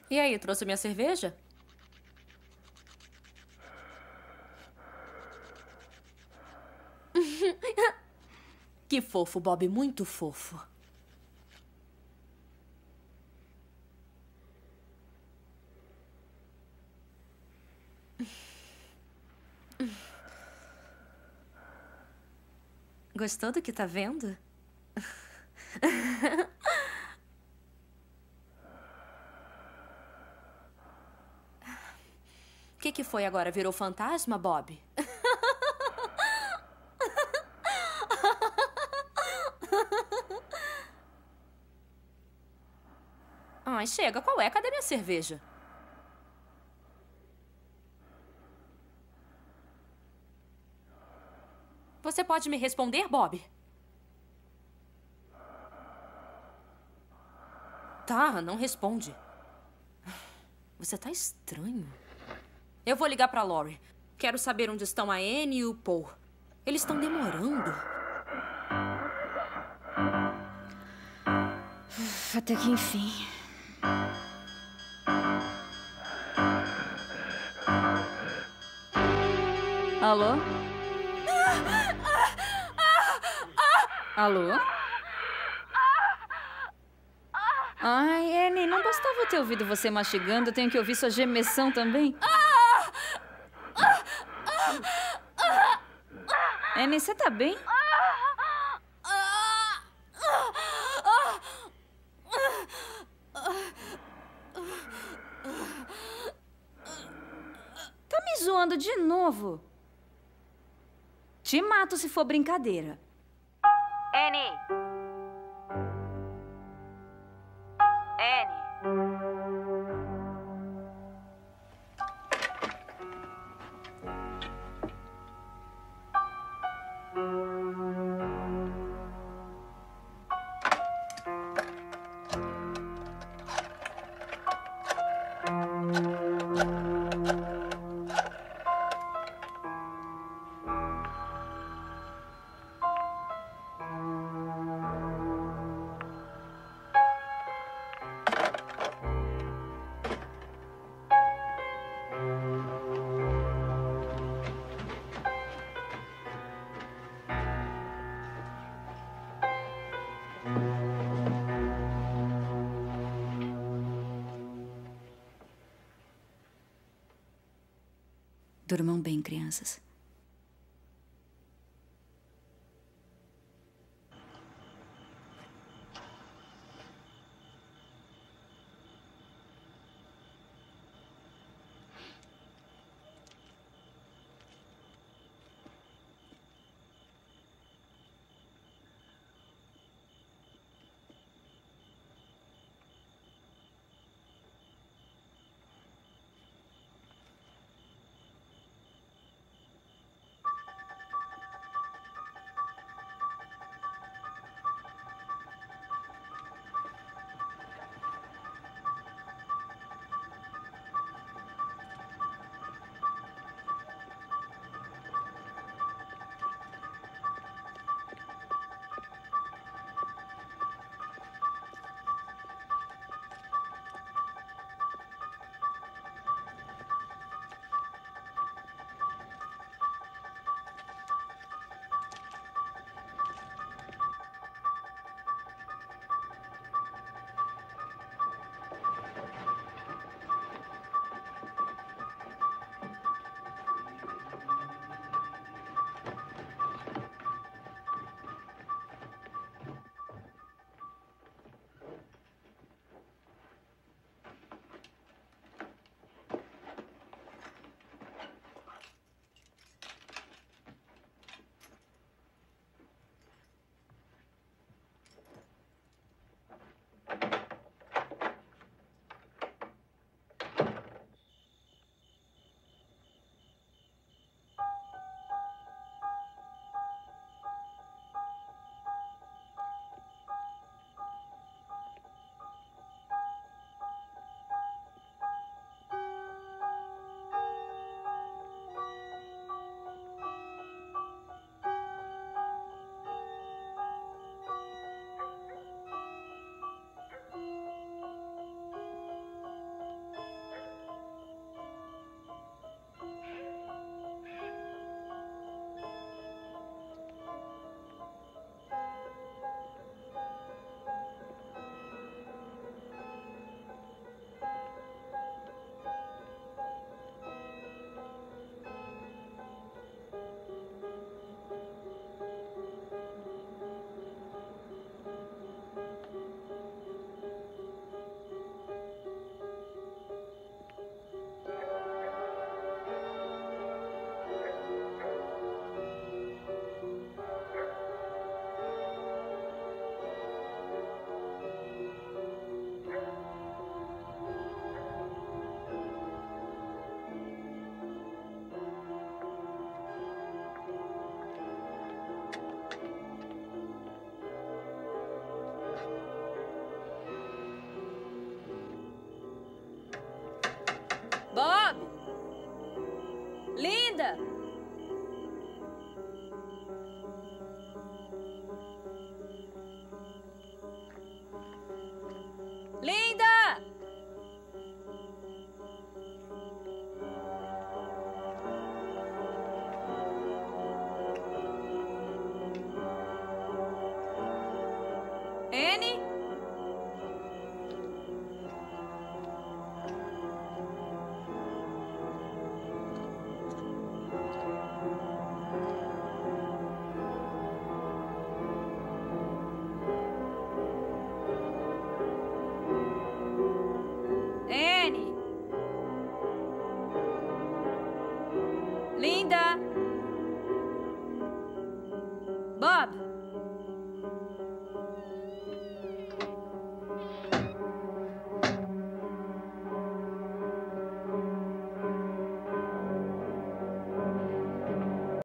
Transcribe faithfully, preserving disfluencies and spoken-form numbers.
E aí, trouxe minha cerveja? Que fofo, Bob, muito fofo. Gostou do que tá vendo? O que, que foi agora? Virou fantasma, Bob? Ai, chega, qual é? Cadê minha cerveja? Você pode me responder, Bob? Tá, não responde. Você tá estranho. Eu vou ligar pra Lori. Quero saber onde estão a Anne e o Paul. Eles estão demorando. Até que enfim. Alô? Alô? Ai, Annie, não bastava ter ouvido você mastigando, eu tenho que ouvir sua gemessão também. Annie, você tá bem? Tá me zoando de novo? Te mato se for brincadeira. Annie! Annie! Durmam bem, crianças. Linda! Linda! Annie? Annie? Linda? Bob?